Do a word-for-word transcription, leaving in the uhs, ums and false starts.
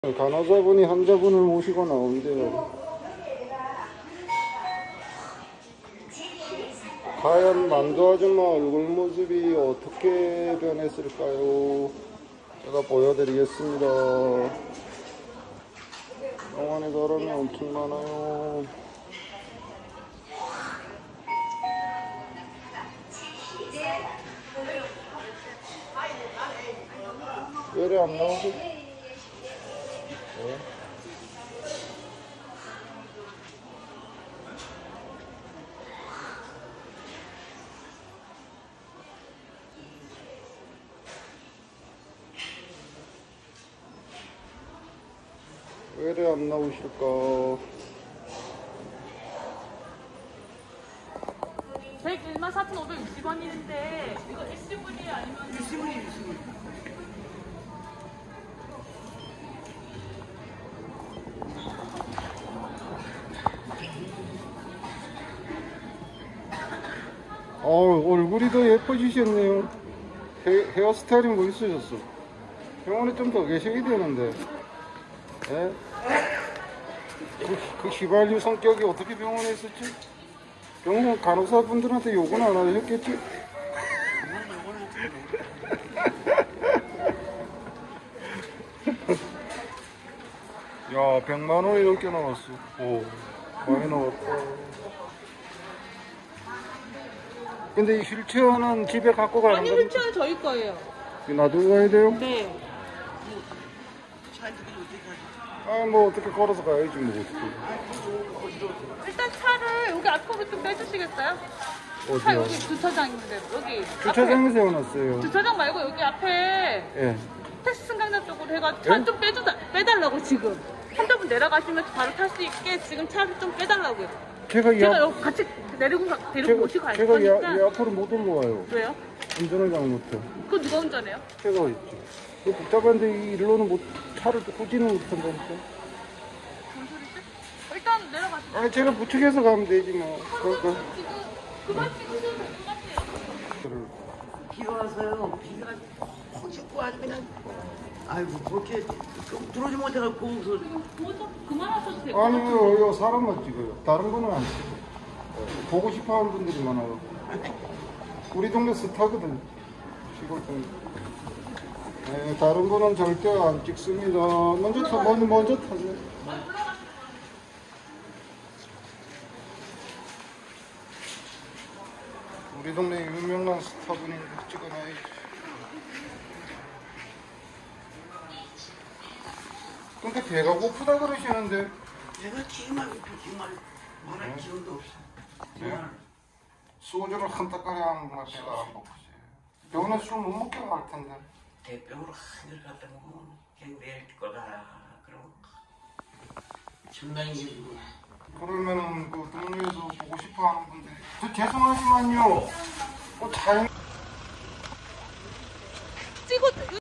간호사분이 환자분을 모시고 나온대요. 과연 만두 아줌마 얼굴 모습이 어떻게 변했을까요? 제가 보여드리겠습니다. 병원에 사람이 엄청 많아요. 왜 안 나오지? 네. 왜 안 나오실까? 백일만 사천오백육십 원인데 이거 에스유브이 아니면 유시브이 유시브이 어, 얼굴이 더 예뻐지셨네요. 헤, 헤어스타일이 멋있어졌어. 병원에 좀 더 계셔야 되는데. 예? 그, 그 휘발유 성격이 어떻게 병원에 있었지? 병원 간호사분들한테 욕은 안 하셨겠지? 야, 백만 원이 넘게 나왔어. 오, 많이 나왔다. 근데 이 휠체어는 집에 갖고 가는 아니 거죠? 휠체어는 저희 거예요. 놔두고 가야 돼요? 네. 아, 뭐 어떻게 걸어서 가야지 뭐 어떻게. 일단 차를 여기 앞으로 좀 빼주시겠어요? 차 어디요? 여기 주차장 있는데 여기 주차장에 세워놨어요. 앞에. 주차장 말고 여기 앞에 예. 택시 승강장 쪽으로 해가지고 차 예? 좀 빼주다 빼달라고 지금 환자분 내려가시면 바로 탈 수 있게 지금 차를 좀 빼달라고요. 제가 이 제가 앞, 여기 같이 내리고 가, 데리고 제가, 모시고 갈 제가 이, 앞- 거니까. 이 앞으로 못 올라와요. 왜요? 운전을 잘못해. 그거 누가 운전해요? 제가 있지. 그 복잡한데 일로는 못, 차를 꾸지는 못한다니까. 뭔 소리지? 일단 내려가시죠. 아, 제가 부축해서 가면 되지 뭐. 그러니까. 지금 그만 찍으셔도 될 것 같아요. 비가 와서요. 비가 콕 찍고 아주 그냥 아이고 그렇게 들어오지 못해갖고 그 그거 좀 그만하셔도 될 것 같아요. 아니요, 요 사람만 찍어요. 다른 거는 안 찍어요. 보고 싶어 하는 분들이 많아요. 우리 동네 스타거든. 시골 동네. 네, 다른 거는 절대 안 찍습니다. 먼저 타, 먼저, 먼저 타세요. 우리 동네 유명한 스타분인데 찍어놔야지. 근데 배가 고프다 그러시는데. 내가 정말 정말 말할 기운도 없어. 정말 소주를 한 닦아리 하면 배가 안 고프지. 병원에 술 못 먹게 갈 텐데. 대병으로 하늘 갖다 먹으면 그냥 내일 거다. 그러고 정당해지고 그러면은 그 동네에서 보고 싶어 하는 분들이 저 죄송하지만요 뭐 자연